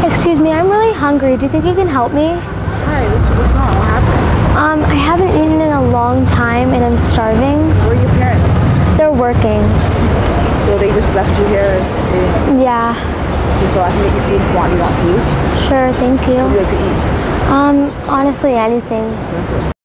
Excuse me, I'm really hungry. Do you think you can help me? Hi, what's wrong? What happened? I haven't eaten in a long time and I'm starving. Where are your parents? They're working. So they just left you here? Yeah. Okay, so I can get you food if you want. You want food? Sure, thank you. What do you like to eat? Honestly, anything. That's it.